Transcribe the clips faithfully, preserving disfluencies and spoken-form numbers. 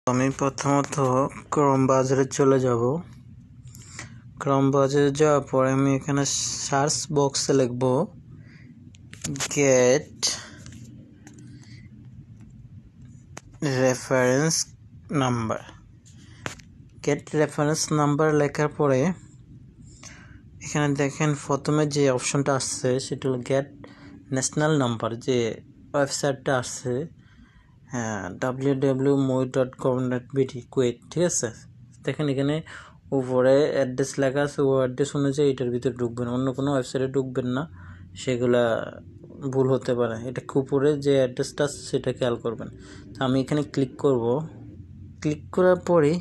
আমি প্রথমত ক্রোম ব্রাউজারে চলে যাব। ক্রোম ব্রাউজারে যাওয়ার পরে আমি এখানে সার্চ বক্সে লিখব get reference number. Get reference number লেখার পরে এখানে দেখেন প্রথমে যে অপশনটা আসছে সেটা হলো গেট ন্যাশনাল নাম্বার। যে ওয়েবসাইটটা আসছে হ্যাঁ W W moi dot com dot BD Kuwait, ঠিক আছে। দেখেন এখানে উপরে অ্যাড্রেস লেখা আছে, ও অ্যাড্রেস অনুযায়ী এটার ভিতরে ঢুকবেন, অন্য কোনো ওয়েবসাইটে ঢুকবেন না, সেগুলা ভুল হতে পারে। এটা উপরে যে অ্যাড্রেসটা আছে সেটা খেয়াল করবেন। তো আমি এখানে ক্লিক করব। ক্লিক করার পরে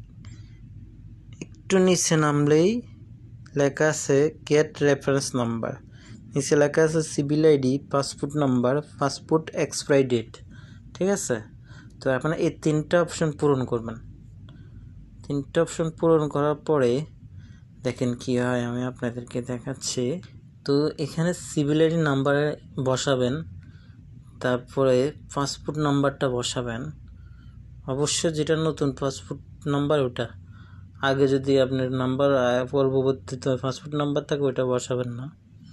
একটু নিচে নামলেই লেখা আছে গেট রেফারেন্স নাম্বার, নিচে লেখা আছে civil ID, passport number, passport expiry date, ঠিক আছে। তো আপনারা এই তিনটা অপশন পূরণ করবেন। তিনটা অপশন পূরণ করার পরে দেখেন কি হয়, আমি আপনাদেরকে দেখাচ্ছি। তো এখানে সিভিল আইডি নাম্বারে বসাবেন, তারপরে পাসপোর্ট নাম্বারটা বসাবেন। অবশ্যই যেটা নতুন পাসপোর্ট নাম্বার ওটা, আগে যদি আপনার নাম্বার পূর্ববর্তীতে পাসপোর্ট নাম্বার থাকে ওইটা বসাবেন না।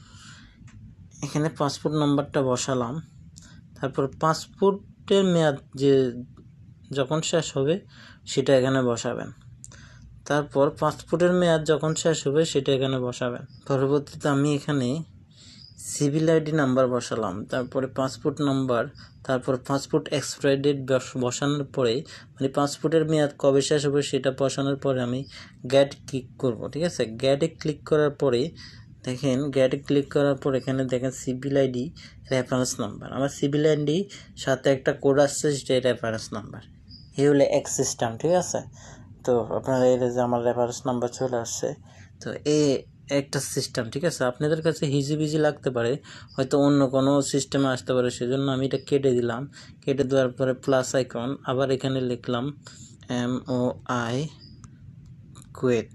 এখানে পাসপোর্ট নাম্বারটা বসালাম, তারপর পাসপোর্টের মেয়াদ যে যখন শেষ হবে সেটা এখানে বসাবেন। তারপর পাসপোর্টের মেয়াদ যখন শেষ হবে সেটা এখানে বসাবেন। পরবর্তীতে আমি এখানে সিভিল আইডি নাম্বার বসালাম, তারপরে পাসপোর্ট নাম্বার, তারপর পাসপোর্ট এক্সপায়ারি ডেট বসানোর পরে মানে পাসপোর্টের মেয়াদ কবে শেষ হবে সেটা বসানোর পরে আমি গেট ক্লিক করব, ঠিক আছে। গেটে ক্লিক করার পরে দেখেন গেটে ক্লিক করার পর এখানে দেখেন সিভিল আইডি রেফারেন্স নাম্বার, আমার সিভিল আইডি সাথে একটা কোড আসছে সেটাই রেফারেন্স নাম্বার। এই হলো এক সিস্টেম, ঠিক আছে। তো আপনারা এই যে আমার রেফারেন্স নাম্বার চলে আসছে। তো এই একটা সিস্টেম, ঠিক আছে। আপনাদের কাছে হিজি বিজি লাগতে পারে, হয়তো অন্য কোনো সিস্টেমে আসতে পারে, সেজন্য আমি এটা কেটে দিলাম। কেটে দেওয়ার পরে প্লাস আইকন, আবার এখানে লিখলাম M O I Kuwait,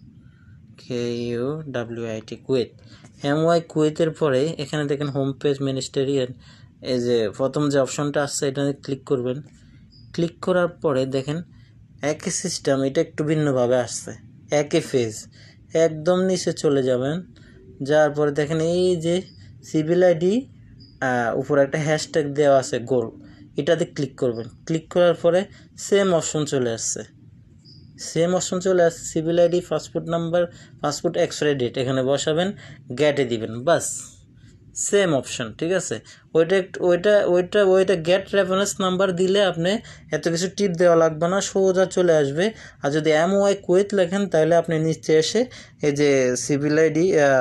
K U W I T Kuwait, M Y কুয়েতের পরে এখানে দেখেন হোম পেজ মিনিস্টেরিয়াল, এই যে প্রথম যে অপশনটা আসছে এটা ক্লিক করবেন। ক্লিক করার পরে দেখেন একই সিস্টেম, এটা একটু ভিন্নভাবে আসছে, একই ফেজ। একদম নিচে চলে যাবেন, যাওয়ার পরে দেখেন এই যে সিভিল আইডি উপরে একটা হ্যাশট্যাগ দেওয়া আছে গোল, এটাতে ক্লিক করবেন। ক্লিক করার পরে সেম অপশন চলে আসছে, সেম অপশন চলে আসছে civil ID, passport number, passport expiry date এখানে বসাবেন, গেটে দিবেন, বাস সেম অপশন, ঠিক আছে। ওইটা ওইটা ওইটা ওইটা গেট রেফারেন্স নাম্বার দিলে আপনি এত কিছু টিপ দেওয়া লাগবে না, সোজা চলে আসবে। আর যদি এম ওয়াই কুয়েত লেখেন তাহলে আপনি নিচে এসে এই যে সিভিল আইডি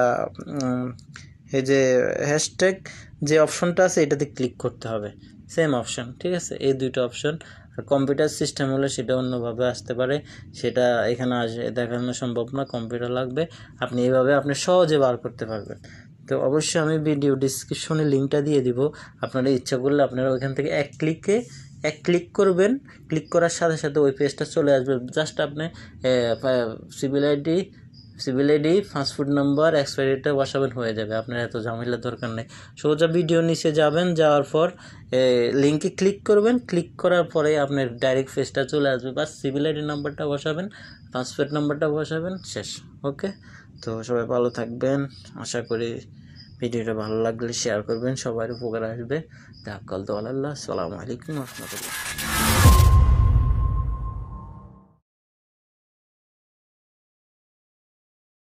এই যে হ্যাশট্যাগ যে অপশনটা আছে এটাতে ক্লিক করতে হবে, সেম অপশন, ঠিক আছে। এই দুইটা অপশন। আর কম্পিউটার সিস্টেম হলে সেটা অন্যভাবে আসতে পারে, সেটা এখানে আসে দেখানো সম্ভব না, কম্পিউটার লাগবে। আপনি এইভাবে আপনি সহজে বার করতে পারবেন। তো অবশ্যই আমি ভিডিও ডিসক্রিপশনে লিঙ্কটা দিয়ে দিব, আপনারা ইচ্ছা করলে আপনারা ওইখান থেকে এক ক্লিকে এক ক্লিক করবেন, ক্লিক করার সাথে সাথে ওই পেজটা চলে আসবে। জাস্ট আপনি civil ID civil ID passport number এক্সপায়ারিটা বসাবেন, হয়ে যাবে, আপনার এত ঝামেলার দরকার নেই। সোজা ভিডিও নিচে যাবেন, যাওয়ার পর লিঙ্কে ক্লিক করবেন, ক্লিক করার পরে আপনার ডাইরেক্ট পেজটা চলে আসবে, বাস সিভিল আইডি নাম্বারটা বসাবেন, পাসপোর্ট নাম্বারটা বসাবেন, শেষ। ওকে, তো সবাই ভালো থাকবেন, আশা করি ভিডিওটা ভালো লাগলে শেয়ার করবেন, সবার উপকার আসবে। তাওয়াক্কাল তু আলাল্লাহ। আসসালামু আলাইকুম ওয়া রাহমাতুল্লাহ।